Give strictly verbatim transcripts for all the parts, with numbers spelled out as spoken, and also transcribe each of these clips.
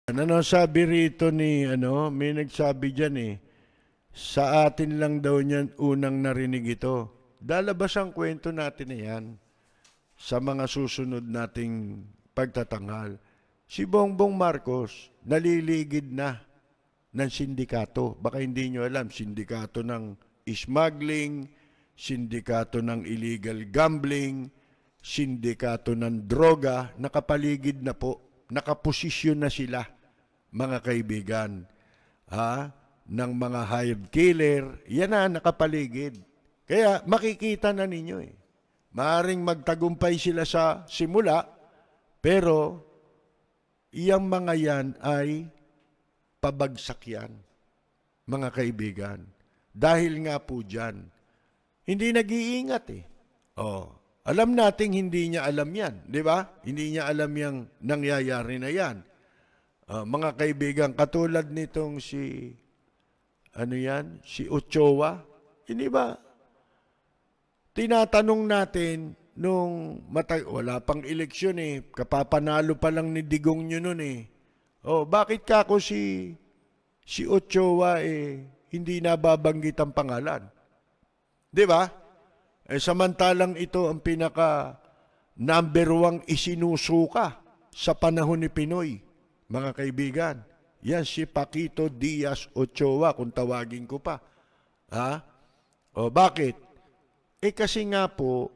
Ano sabi rito ni, ano, may nagsabi dyan eh, sa atin lang daw niyan unang narinig ito. Dalabas ang kwento natin na yan sa mga susunod nating pagtatanghal. Si Bongbong Marcos, naliligid na ng sindikato. Baka hindi nyo alam, sindikato ng smuggling, sindikato ng illegal gambling, sindikato ng droga, nakapaligid na po, nakaposisyon na sila, mga kaibigan, ha? Ng mga hired killer, yan na nakapaligid. Kaya makikita na ninyo eh. Maaring magtagumpay sila sa simula, pero iyang mga yan ay pabagsak yan, mga kaibigan. Dahil nga po dyan, hindi nag-iingat eh. Oh, alam nating hindi niya alam yan, di ba? Hindi niya alam yung nangyayari na yan. Uh, mga kaibigan, katulad nitong si, ano yan, si Ochoa, hindi ba? Tinatanong natin, nung mata- wala pang eleksyon eh, kapapanalo pa lang ni Digong nyo nun eh. Oh, bakit ka ako si, si Ochoa eh, hindi nababanggit ang pangalan? Di ba? Eh, samantalang ito ang pinaka number one isinusuka sa panahon ni Pinoy. Mga kaibigan, yan si Paquito Diaz Ochoa, kung tawagin ko pa. Ha? O bakit? Eh kasi nga po,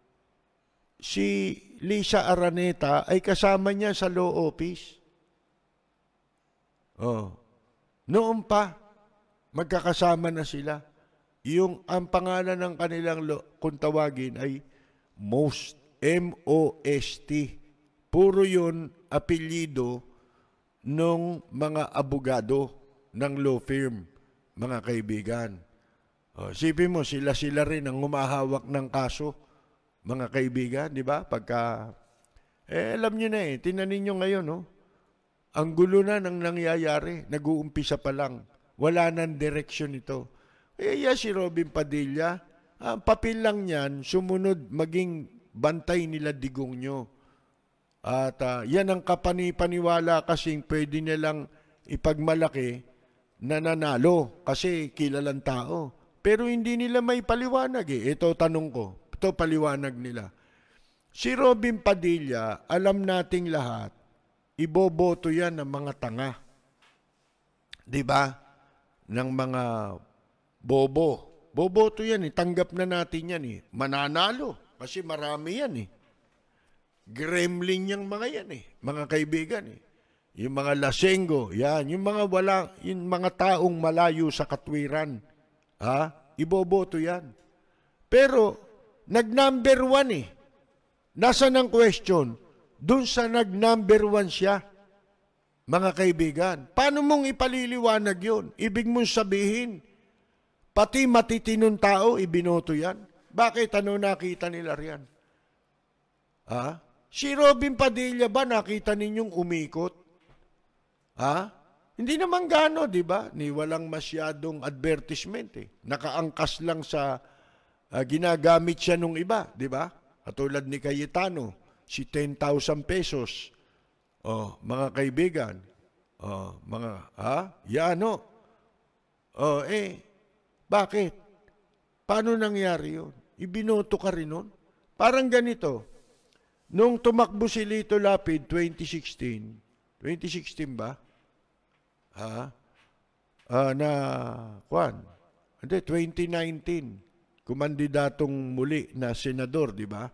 si Lisa Araneta ay kasama niya sa law office. Oh. Noon pa, magkakasama na sila. Yung ang pangalan ng kanilang lo, kung tawagin ay Most, M O S T. Puro yun apelyido nung mga abogado ng law firm, mga kaibigan. O, sipin mo, sila-sila rin ang humahawak ng kaso, mga kaibigan, di ba? Pagka, eh, alam nyo na eh, tinanin nyo ngayon, no? Ang gulo na ng nangyayari, nag-uumpisa pa lang. Wala nang direksyon ito. Eh, yeah, si Robin Padilla, ang papel lang niyan, sumunod maging bantay nila Digong nyo. At uh, yan ang kapanipaniwala kasing pwede nilang ipagmalaki na nanalo kasi kilalang tao. Pero hindi nila may paliwanag eh. Ito tanong ko, ito paliwanag nila. Si Robin Padilla, alam nating lahat, iboboto yan ng mga tanga. Diba? Ng mga bobo. Boboto yan eh. Tanggap na natin yan eh. Mananalo. Kasi marami yan eh. Gremlin yung mga yan eh. Mga kaibigan eh. Yung mga lasenggo. Yan. Yung mga wala, yung mga taong malayo sa katwiran. Ha? Iboboto yan. Pero, nag-number one eh. Nasaan ang question? Doon sa nag-number one siya. Mga kaibigan, paano mong ipaliliwanag yun? Ibig mong sabihin, pati matitinong tao, ibinoto yan. Bakit? Ano nakita nila riyan? Ha? Si Robin Padilla ba nakita ninyong umikot? Ha? Hindi naman gano, di ba? Ni walang masyadong advertisement eh. Nakaangkas lang sa uh, ginagamit siya nung iba, di ba? Katulad ni Cayetano, si ten thousand pesos. Oh, mga kaibigan. Oh, mga, ha? Yan, no? Oh, eh, bakit? Paano nangyari yun? Ibinoto ka rin nun? Parang ganito. Nung tumakbo si Lito Lapid, twenty sixteen, twenty sixteen ba? Ha? Uh, na, kwan? Hindi, twenty nineteen. Kumandidatong muli na senador, di ba?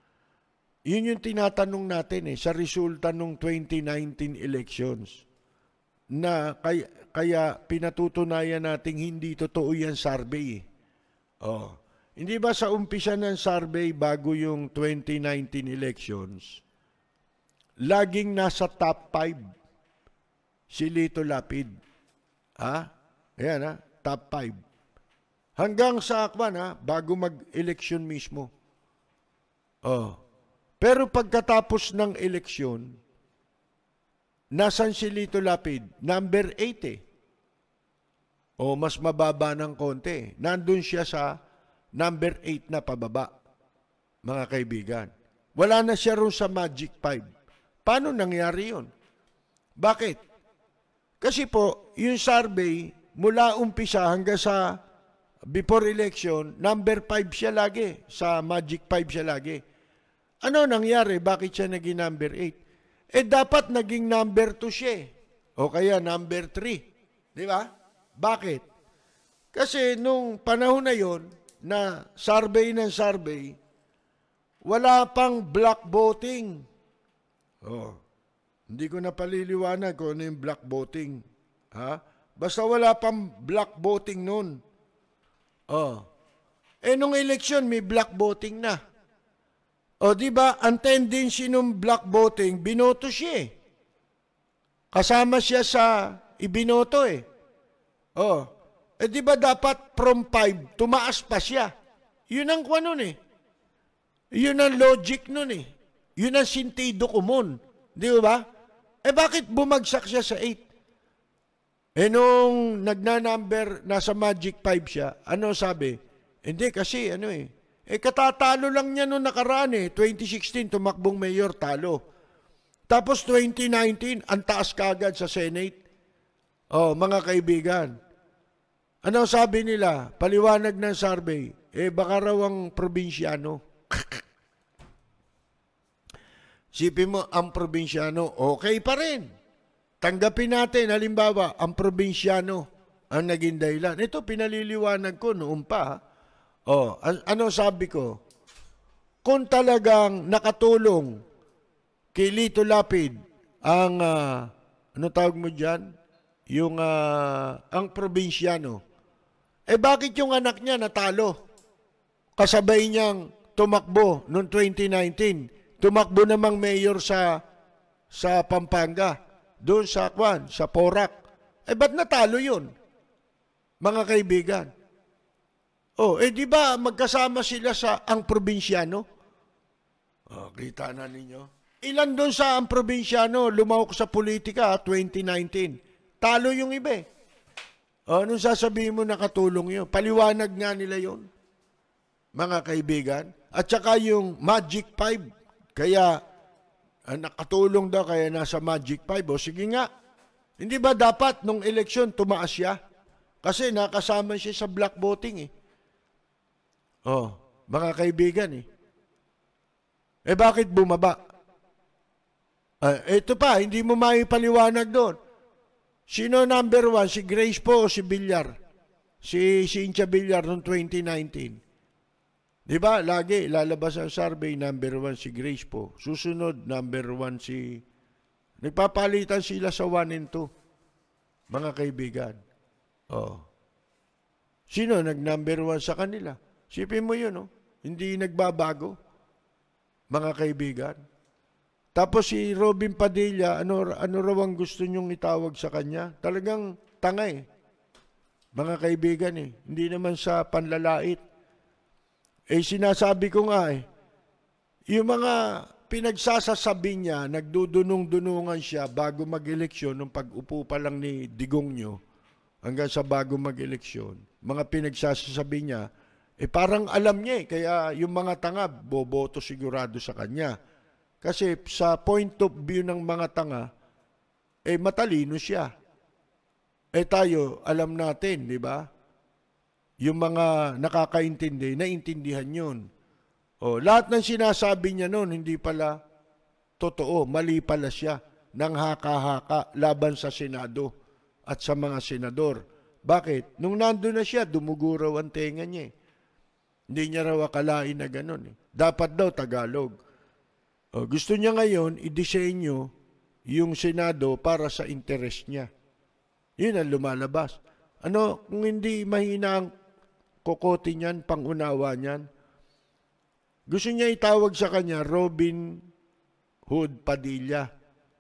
Yun yung tinatanong natin eh, sa resulta ng twenty nineteen elections. Na kaya, kaya pinatutunayan nating hindi totoo yan survey eh. Oh. Hindi ba sa umpisa ng survey bago yung twenty nineteen elections, laging nasa top five si Lito Lapid. Ha? Ayan ha, top five. Hanggang sa akwan ha, bago mag-eleksyon mismo. Oh. Pero pagkatapos ng eleksyon, nasan si Lito Lapid? Number eight eh. O mas mababa ng konti. Nandun siya sa number eight na pababa, mga kaibigan. Wala na siya rin sa Magic five. Paano nangyari yun? Bakit? Kasi po, yung survey, mula umpisa hanggang sa before election, number five siya lagi. Sa Magic five siya lagi. Ano nangyari? Bakit siya naging number eight? Eh dapat naging number two siya. O kaya number three. Di ba? Bakit? Kasi nung panahon na yon na survey ng survey, wala pang black voting. Oh. Hindi ko na paliliwanag kung ano yung black voting. Ha? Basta wala pang black voting noon. Oh. Eh, nung election, may black voting na. O, di ba, ang tendency nung black voting, binoto siya eh. Kasama siya sa ibinoto eh. Oh. Eh, di ba dapat from five, tumaas pa siya. Yun ang kwa nun eh. Yun ang logic nun eh. Yun ang sentido común. Di ba? Eh bakit bumagsak siya sa eight? Eh nung nagna-number, nasa Magic five siya, ano sabi? Hindi kasi ano eh. Eh katatalo lang niya nung nakaraan eh. twenty sixteen, tumakbong mayor, talo. Tapos twenty nineteen, ang taas kagad sa Senate. Oh, mga kaibigan. Ano sabi nila? Paliwanag ng survey. Eh baka raw ang probinsyano. Sipin mo, ang probinsyano, okay pa rin. Tanggapin natin, halimbawa, ang probinsyano ang naging dahilan. Ito, pinaliliwanag ko noon pa. Oh, an ano sabi ko? Kung talagang nakatulong kay Lito Lapid ang, uh, ano tawag mo dyan? Yung, uh, ang probinsyano. Eh, bakit yung anak niya natalo? Kasabay niyang tumakbo noong twenty nineteen. Tumakbo namang mayor sa sa Pampanga, doon sa Kwan, sa Porac. Eh ba't natalo yun? Mga kaibigan. Oh, eh di ba magkasama sila sa ang probinsyano? Oh, kita na ninyo. Ilan doon sa ang probinsyano lumawak sa politika twenty nineteen? Talo yung iba eh. Oh, anong sasabihin mo nakatulong yun? Paliwanag nga nila yun. Mga kaibigan. At saka yung Magic five. Kaya, uh, nakatulong daw, kaya nasa Magic five. O sige nga, hindi ba dapat nung eleksyon tumaas siya? Kasi nakasama siya sa black voting eh. Oh, mga kaibigan eh. Eh bakit bumaba? Uh, ito pa, hindi mo maipaliwanag doon. Sino number one? Si Grace po o si Villar? Si Cynthia Villar noong twenty nineteen. Di ba? Lagi lalabas ang survey, number one si Grace po. Susunod, number one si... Nagpapalitan sila sa one and two. Mga kaibigan. Oh. Sino nag-number one sa kanila? Sipin mo yun, oh. Hindi nagbabago. Mga kaibigan. Tapos si Robin Padilla, ano, ano raw ang gusto nyong itawag sa kanya? Talagang tanga eh. Mga kaibigan eh. Hindi naman sa panlalait. Eh, sinasabi ko nga eh, yung mga pinagsasasabi niya, nagdudunong-dunungan siya bago mag-eleksyon, nung pag-upo pa lang ni Digong nyo, hanggang sa bago mag-eleksyon, mga pinagsasasabi niya, eh parang alam niya eh, kaya yung mga tanga, boboto sigurado sa kanya. Kasi sa point of view ng mga tanga, eh matalino siya. Eh tayo, alam natin, di ba? Yung mga nakakaintindi, naintindihan yun. O, lahat ng sinasabi niya noon, hindi pala totoo, mali pala siya, nang haka-haka laban sa Senado at sa mga senador. Bakit? Nung nandun na siya, dumugo raw ang tenga niya. Hindi niya raw akalain na ganun. Eh. Dapat daw Tagalog. O, gusto niya ngayon, i-disenyo yung Senado para sa interest niya. Yun ang lumalabas. Ano, kung hindi mahina ang kokote niyan, pangunawa niyan, gusto niya itawag sa kanya Robin Hood Padilla.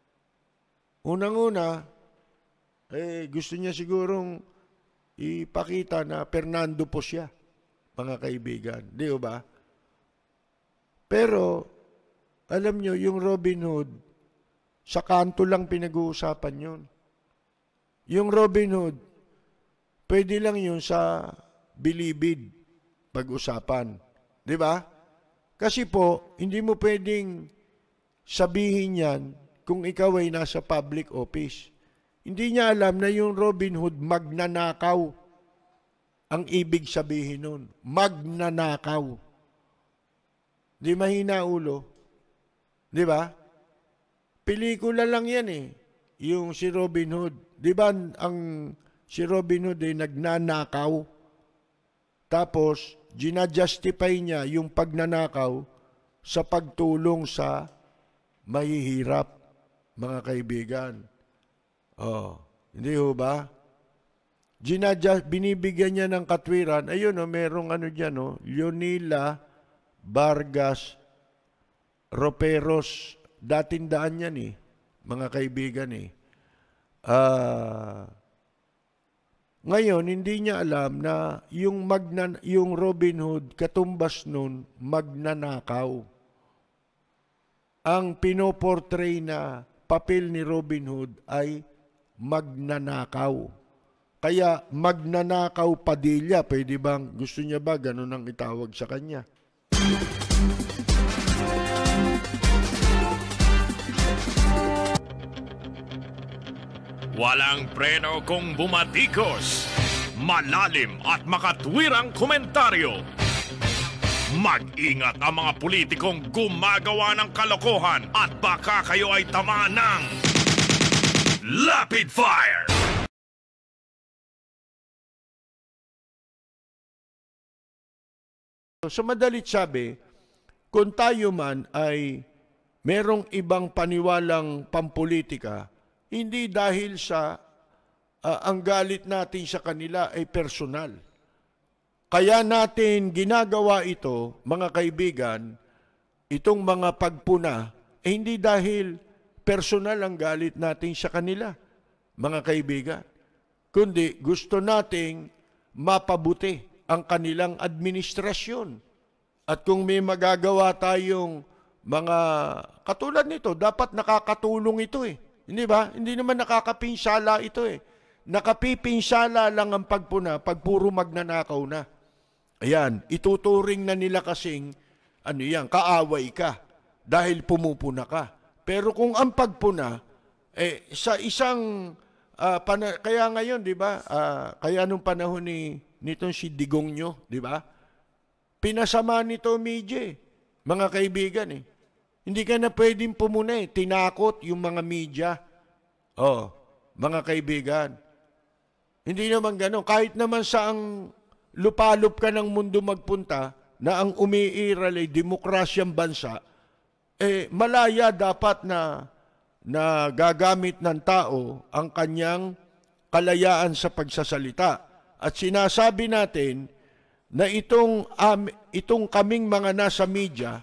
Unang-una, eh, gusto niya sigurong ipakita na Fernando po siya, mga kaibigan. Di ba? Pero, alam nyo, yung Robin Hood, sa kanto lang pinag-uusapan yun. Yung Robin Hood, pwede lang yun sa bilibid pag-usapan. Di ba? Kasi po, hindi mo pwedeng sabihin yan kung ikaw ay nasa public office. Hindi niya alam na yung Robin Hood magnanakaw. Ang ibig sabihin nun, magnanakaw. Di mahina ulo. Di ba? Pelikula lang yan eh. Yung si Robin Hood. Di ba ang si Robin Hood ay nagnanakaw? Tapos, ginajustify niya yung pagnanakaw sa pagtulong sa mahihirap, mga kaibigan. Oh, hindi ho ba? Ginadjust, binibigyan niya ng katwiran. Ayun, oh, merong ano dyan, oh, Leonila Vargas Roperos. Dating daan yan eh, mga kaibigan eh. Ah... Uh, Ngayon, hindi niya alam na yung, magnan yung Robin Hood, katumbas nun, magnanakaw. Ang pinoportray na papel ni Robin Hood ay magnanakaw. Kaya magnanakaw Padilla, pwede bang, gusto niya ba ganun ang itawag sa kanya? Walang preno kung bumatikos, malalim at makatwirang komentaryo. Mag-ingat ang mga politikong gumagawa ng kalokohan at baka kayo ay tamaan ng Lapid Fire! Sa madalit sabi, kung tayo man ay merong ibang paniwalang pampolitika, hindi dahil sa uh, ang galit natin sa kanila ay personal. Kaya natin ginagawa ito, mga kaibigan, itong mga pagpuna, eh hindi dahil personal ang galit natin sa kanila, mga kaibigan. Kundi gusto nating mapabuti ang kanilang administrasyon. At kung may magagawa tayong mga katulad nito, dapat nakakatulong ito eh. Hindi ba? Hindi naman nakakapinsala ito eh. Nakapipinsala lang ang pagpuna pag puro magnanakaw na. Ayan, ituturing na nila kasing, ano yan, kaaway ka dahil pumupuna ka. Pero kung ang pagpuna, eh, sa isang, uh, pana- kaya ngayon, di ba, uh, kaya nung panahon ni, nitong si Digong nyo, di ba, pinasama nito media, mga kaibigan eh. Hindi ka na pwedeng pumuna eh. Tinakot yung mga media. Oh, mga kaibigan. Hindi naman gano'n. Kahit naman sa ang lupalop ka ng mundo magpunta, na ang umiiral ay demokrasyang bansa, eh malaya dapat na, na gagamit ng tao ang kanyang kalayaan sa pagsasalita. At sinasabi natin na itong, um, itong kaming mga nasa media,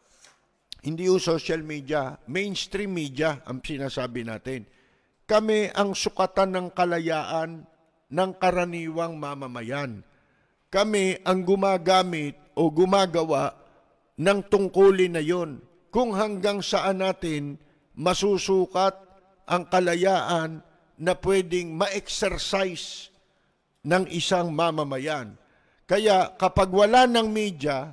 hindi yung social media, mainstream media ang sinasabi natin. Kami ang sukatan ng kalayaan ng karaniwang mamamayan. Kami ang gumagamit o gumagawa ng tungkulin na yon. Kung hanggang saan natin masusukat ang kalayaan na pwedeng ma-exercise ng isang mamamayan. Kaya kapag wala ng media,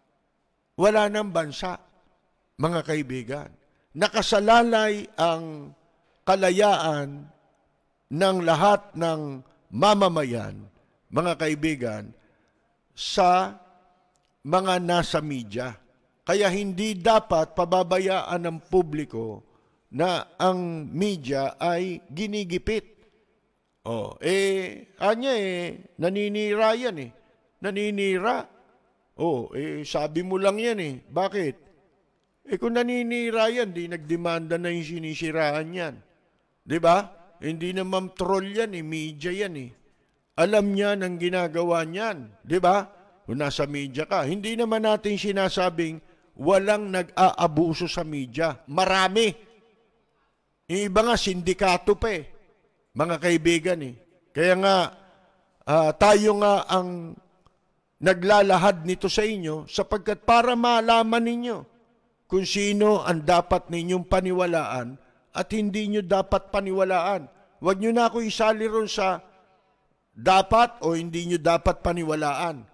wala ng bansa. Mga kaibigan, nakasalalay ang kalayaan ng lahat ng mamamayan, mga kaibigan, sa mga nasa media. Kaya hindi dapat pababayaan ng publiko na ang media ay ginigipit. Oh, eh, anya eh, naninira yan eh. Naninira. Oh, eh, sabi mo lang yan eh. Bakit? Eh kung naninira yan, di nagdemanda na yung sinisiraan yan. Di ba? Hindi naman troll yan eh, media yan eh. Alam niya ng ginagawa niyan. Di ba? Kung nasa media ka. Hindi naman natin sinasabing walang nag-aabuso sa media. Marami. Yung iba nga, sindikato pa eh. Mga kaibigan eh. Kaya nga, uh, tayo nga ang naglalahad nito sa inyo sapagkat para malaman ninyo kung sino ang dapat ninyong paniwalaan at hindi nyo dapat paniwalaan. Huwag nyo na ako isali ron sa dapat o hindi nyo dapat paniwalaan.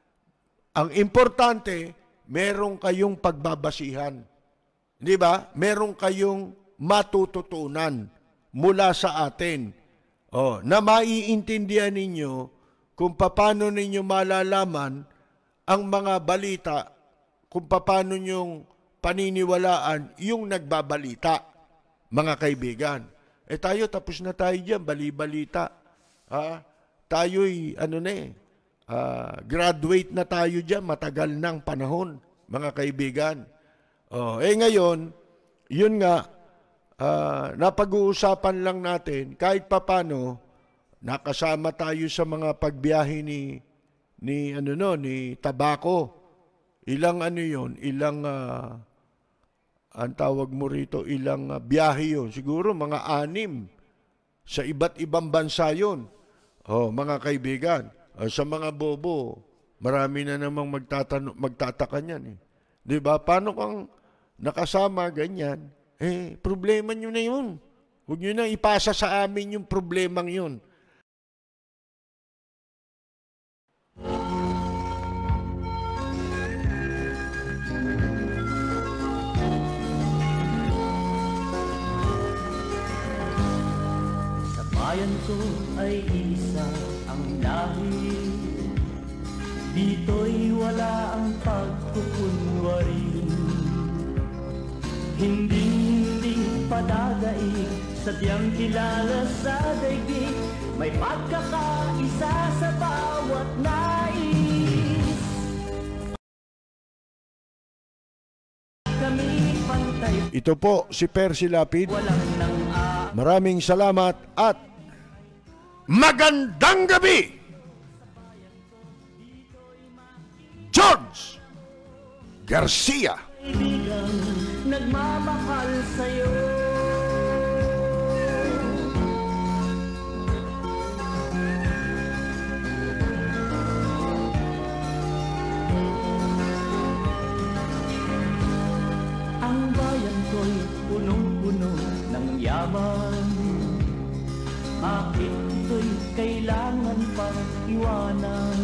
Ang importante, meron kayong pagbabasihan. Di ba? Meron kayong matututunan. mula sa atin. Oh, na maiintindihan ninyo kung paano ninyo malalaman ang mga balita, kung paano nyong paniniwalaan yung nagbabalita, mga kaibigan. Eh tayo, tapos na tayo dyan, bali-balita. Ha? Tayo'y, ano na eh, uh, graduate na tayo dyan, matagal ng panahon, mga kaibigan. Oh, eh ngayon, yun nga, uh, napag-uusapan lang natin, kahit papano, nakasama tayo sa mga pagbiyahe ni, ni, ano no, ni Tabako. Ilang ano yun, ilang, uh, ang tawag mo rito, ilang uh, biyahe yun. Siguro mga anim sa iba't ibang bansa yun. Oh, mga kaibigan, uh, sa mga bobo, marami na namang magtatano, magtataka niyan eh. Di ba? Paano kang nakasama ganyan? Eh, problema nyo na yun. Huwag nyo na ipasa sa amin yung problemang yun. Sa bayan ko ay isa ang lahi, dito'y wala ang pagkukunwari. Hindi-hindi padagay, sadyang kilala sa daigdig, may pagkakaisa sa bawat nais. Kami pantay. Ito po si Percy Lapid. Walang nang a- Maraming salamat at magandang gabi! George Garcia. Kaibigang nagmamahal sa'yo. Ang bayan ko'y punong-puno ng yaman, bakit ito'y kailangan pang iwanan?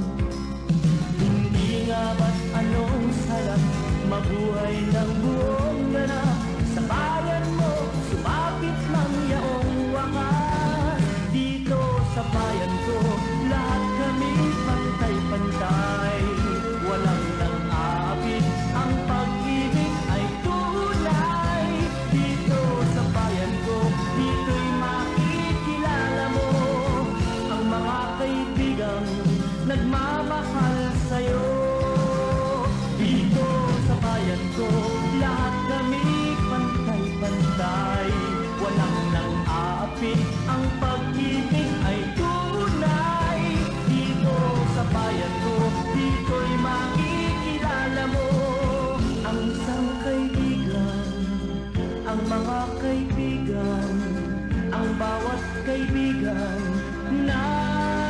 Hindi nga ba't anong sarap mabuhay ng buong ganap sa bayan mo, sumapit ng yaong wakas. Dito sa bayan ko, lahat kami pantay-pantay, walang nang-aapit, ang pag-ibig ay tunay. Dito sa bayan ko, dito'y makikilala mo ang mga kaibigang nagmamahal sa'yo. Dito sa bayan ko, lahat kami pantay-pantay, walang nang-aapit, ang pag-ibig ay tunay. Dito sa bayan ko, dito'y makikilala mo ang isang kaibigan, ang mga kaibigan, ang bawat kaibigan na